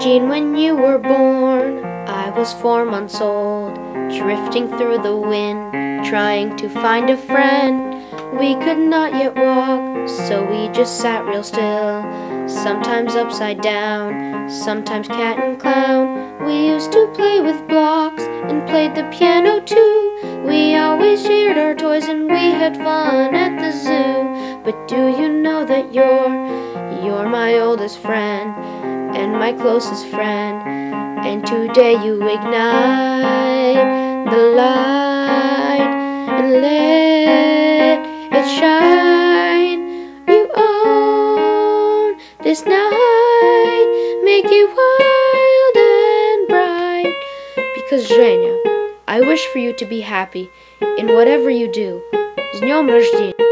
Jean, when you were born, I was 4 months old, drifting through the wind, trying to find a friend. We could not yet walk, so we just sat real still, sometimes upside down, sometimes cat and clown. We used to play with blocks and played the piano too. We always shared our toys and we had fun at the zoo. But do you know that you're my oldest friend and my closest friend? And today you ignite the light and let it shine. You own this night, make it wild and bright. Because Zhenya, I wish for you to be happy in whatever you do. С днем рождения!